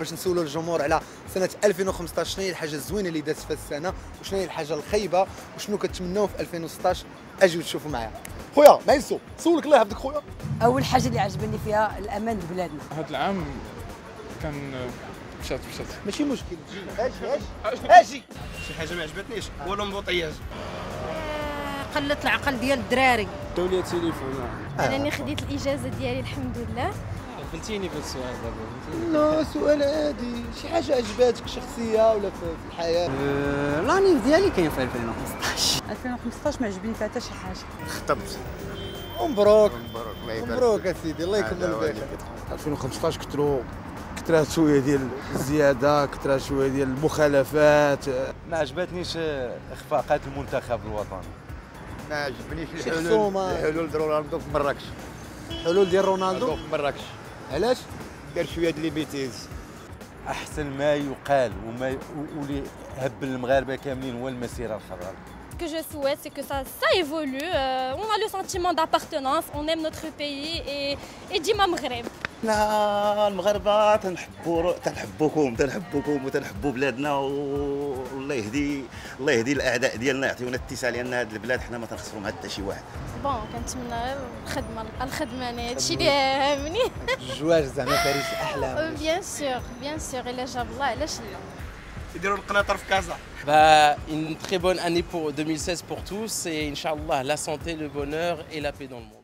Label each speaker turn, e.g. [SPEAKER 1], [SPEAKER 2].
[SPEAKER 1] باش نسولوا الجمهور على سنه 2015 شنو هي الحاجه الزوينه اللي دازت في السنه وشنو هي الحاجه الخايبه وشنو كتمناو في 2016. اجيو تشوفوا معايا خويا معيسو. سولك الله يحفظك خويا.
[SPEAKER 2] اول حاجه اللي عجبني فيها الامان ببلادنا.
[SPEAKER 3] هذا العام كان مشات
[SPEAKER 1] ماشي مشكل اجي
[SPEAKER 4] شي حاجه ما عجبتنيش هو لومبوطياج.
[SPEAKER 2] قلت العقل ديال الدراري.
[SPEAKER 3] دولية تليفون.
[SPEAKER 5] انني خديت الاجازه ديالي الحمد لله.
[SPEAKER 3] فهمتيني في السؤال دابا.
[SPEAKER 1] لا سؤال عادي. شي حاجه عجباتك شخصيه ولا في الحياه؟
[SPEAKER 6] لاني ديالي كاين في 2015.
[SPEAKER 2] 2015 ما عجبني فيها حتى شي حاجه.
[SPEAKER 4] خطبت.
[SPEAKER 1] مبروك
[SPEAKER 4] الله يبارك
[SPEAKER 1] مبروك اسيدي الله يكمل بخير.
[SPEAKER 7] 2015 كثرات شويه ديال الزياده، كثرات شويه ديال المخالفات.
[SPEAKER 8] ما عجبتنيش اخفاقات المنتخب الوطني.
[SPEAKER 4] ما عجبنيش
[SPEAKER 1] خصومة.
[SPEAKER 4] الحلول ديال رونالدو في مراكش.
[SPEAKER 1] حلول ديال رونالدو
[SPEAKER 4] في مراكش
[SPEAKER 1] علاش؟
[SPEAKER 4] دار شويه ديال ليبيتيز.
[SPEAKER 8] احسن ما يقال وما واللي هب المغاربه كاملين هو المسيره الخضراء.
[SPEAKER 5] Ce que je souhaite, c'est que ça évolue. On a le sentiment d'appartenance, on aime notre pays et ديما مغرب.
[SPEAKER 9] حنا المغاربه تنحبوكم وتنحبوا بلادنا، والله يهدي الاعداء ديالنا، يعطيونا الاتساع، لان هذه البلاد حنا ما تنخسروا مع حتى شي واحد.
[SPEAKER 5] بون كنتمنى الخدمه انا هادشي اللي هامني.
[SPEAKER 1] الزواج زعما فريش الاحلام.
[SPEAKER 5] بيان سور الا جاب الله علاش لا.
[SPEAKER 4] يديروا القناطر في كازا.
[SPEAKER 10] Une très bonne année pour 2016 pour tous et Inch'Allah la santé, le bonheur et la paix dans le monde.